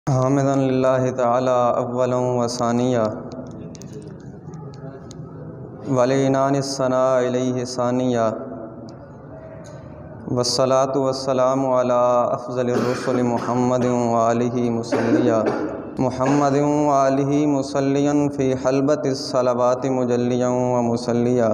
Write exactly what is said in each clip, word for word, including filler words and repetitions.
حامدًا للہ تعالی اولا و ثانیہ ولعنان الثناء علیہ ثانیہ والصلاۃ والسلام علی افضل الرسل محمد وآلہ مصلیہ محمد وآلہ مصلیًا فی حلبۃ الصلوات مجلیًا و مصلیہ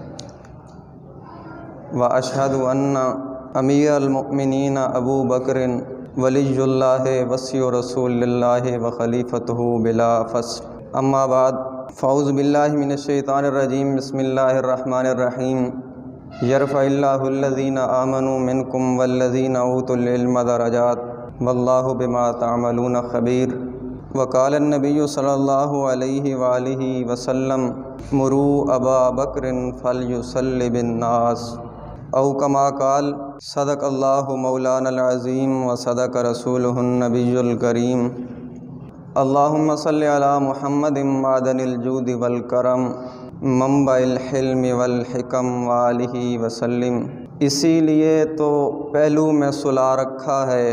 واشہد ان امیر المؤمنین ابو بکر ولی اللہ وصی رسول اللہ وخلیفتہ بلا فصل، اما بعد فاعوذ باللہ من الشیطان الرجیم، بسم اللہ الرحمن الرحیم۔ یرفع اللہ الذین آمنوا منکم والذین اوتوا العلم درجات واللہ بما تعملون خبیر۔ وقال النبی صلی اللہ علیہ وآلہ وسلم مروا ابا بکر فلیصلی بالناس، او کما قال صدق اللہ مولانا العظیم و صدق رسولہ النبی الکریم۔ اللہم صلی علی محمد معدن الجود والکرم منبع الحلم والحکم وآلہ وسلم۔ اسی لیے تو پہلو میں سلا رکھا ہے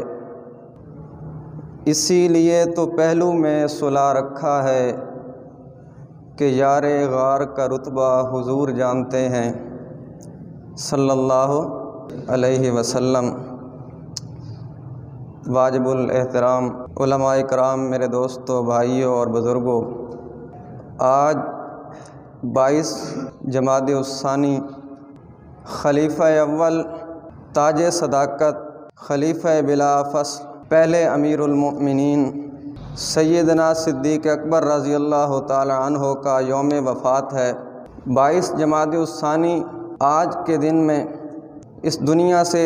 اسی لیے تو پہلو میں سلا رکھا ہے کہ یار غار کا رتبہ حضور جانتے ہیں صلی اللہ علیہ وسلم۔ واجب الاحترام علماء کرام، میرے دوستوں، بھائیوں اور بزرگوں، آج بائیس جمادی الثانی خلیفہ اول، تاج صداقت، خلیفہ بلا فصل، پہلے امیر المؤمنین سیدنا صدیق اکبر رضی اللہ تعالی عنہ کا یوم وفات ہے۔ بائیس جمادی الثانی آج کے دن میں اس دنیا سے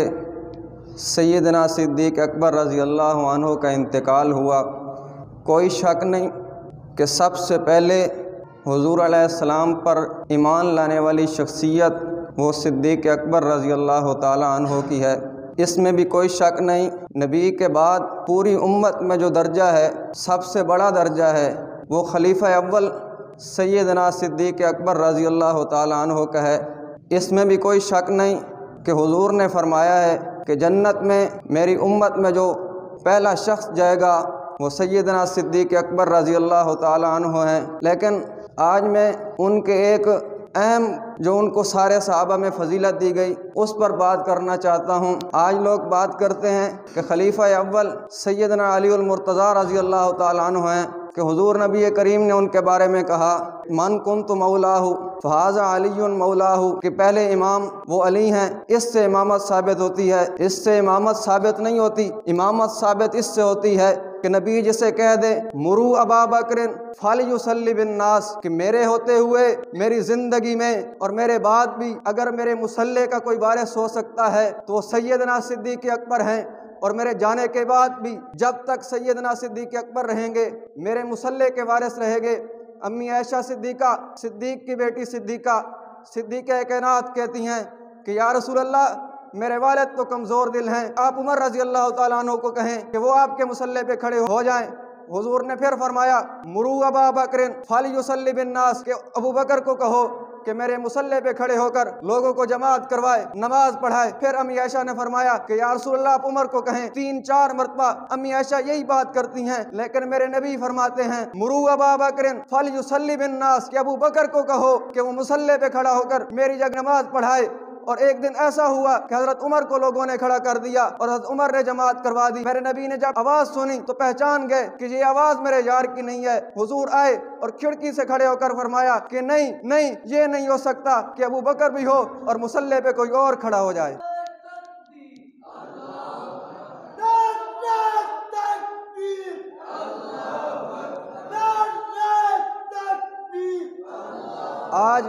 سیدنا صدیق اکبر رضی اللہ عنہ کا انتقال ہوا۔ کوئی شک نہیں کہ سب سے پہلے حضور علیہ السلام پر ایمان لانے والی شخصیت وہ صدیق اکبر رضی اللہ تعالی عنہ کی ہے، اس میں بھی کوئی شک نہیں۔ نبی کے بعد پوری امت میں جو درجہ ہے، سب سے بڑا درجہ ہے، وہ خلیفہ اول سیدنا صدیق اکبر رضی اللہ تعالی عنہ کا ہے۔ اس میں بھی کوئی شک نہیں کہ حضور نے فرمایا ہے کہ جنت میں میری امت میں جو پہلا شخص جائے گا وہ سیدنا صدیق اکبر رضی اللہ تعالی عنہ ہیں۔ لیکن آج میں ان کے ایک اہم جو ان کو سارے صحابہ میں فضیلت دی گئی اس پر بات کرنا چاہتا ہوں۔ آج لوگ بات کرتے ہیں کہ خلیفہ اول سیدنا علی المرتضیٰ رضی اللہ تعالی عنہ ہیں کہ حضور نبی کریم نے ان کے بارے میں کہا من کنت مولاہ فہذا علی مولاہ، کہ پہلے امام وہ علی ہیں، اس سے امامت ثابت ہوتی ہے۔ اس سے امامت ثابت نہیں ہوتی، امامت ثابت اس سے ہوتی ہے کہ نبی جسے کہہ دے مروا ابا بکر فلیصلی بالناس، کہ میرے ہوتے ہوئے میری زندگی میں اور میرے بعد بھی اگر میرے مصلی کا کوئی وارث ہو سکتا ہے تو وہ سیدنا صدیق اکبر ہیں، اور میرے جانے کے بعد بھی جب تک سیدنا صدیق اکبر رہیں گے میرے مصلی کے وارث رہیں گے۔ امی عائشہ صدیقہ، صدیق کی بیٹی صدیقہ صدیقہ کائنات کہتی ہیں کہ یا رسول اللہ میرے والد تو کمزور دل ہیں، آپ عمر رضی اللہ تعالیٰ عنہ کو کہیں کہ وہ آپ کے مصلی پہ کھڑے ہو جائیں۔ حضور نے پھر فرمایا مروا ابا بکر فلیصلی بالناس، کہ ابو بکر کو کہو کہ میرے مصلی پہ کھڑے ہو کر لوگوں کو جماعت کروائے، نماز پڑھائے۔ پھر امی عائشہ نے فرمایا کہ یا رسول اللہ آپ عمر کو کہیں۔ تین چار مرتبہ امی عائشہ یہی بات کرتی ہیں، لیکن میرے نبی فرماتے ہیں مروا ابا بکر فلیصلی بالناس، کہ ابو بکر کو کہو کہ وہ مصلی پہ کھڑا ہو کر میری جگہ نماز پڑھائے۔ اور ایک دن ایسا ہوا کہ حضرت عمر کو لوگوں نے کھڑا کر دیا اور حضرت عمر نے جماعت کروا دی۔ میرے نبی نے جب آواز سنی تو پہچان گئے کہ یہ آواز میرے یار کی نہیں ہے۔ حضور آئے اور کھڑکی سے کھڑے ہو کر فرمایا کہ نہیں نہیں، یہ نہیں ہو سکتا کہ ابو بکر بھی ہو اور مصلی پہ کوئی اور کھڑا ہو جائے۔ آج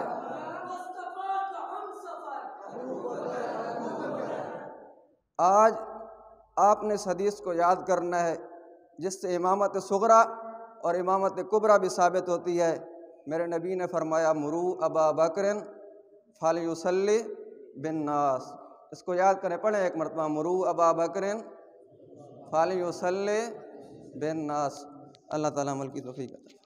آج آپ نے اس حدیث کو یاد کرنا ہے جس سے امامت صغریٰ اور امامت کبریٰ بھی ثابت ہوتی ہے۔ میرے نبی نے فرمایا مروا ابا بکر فلیصلی بالناس، اس کو یاد کریں، پڑھیں ایک مرتبہ مروا ابا بکر فلیصلی بالناس۔ اللہ تعالیٰ عمل کی توفیق عطا فرمائے۔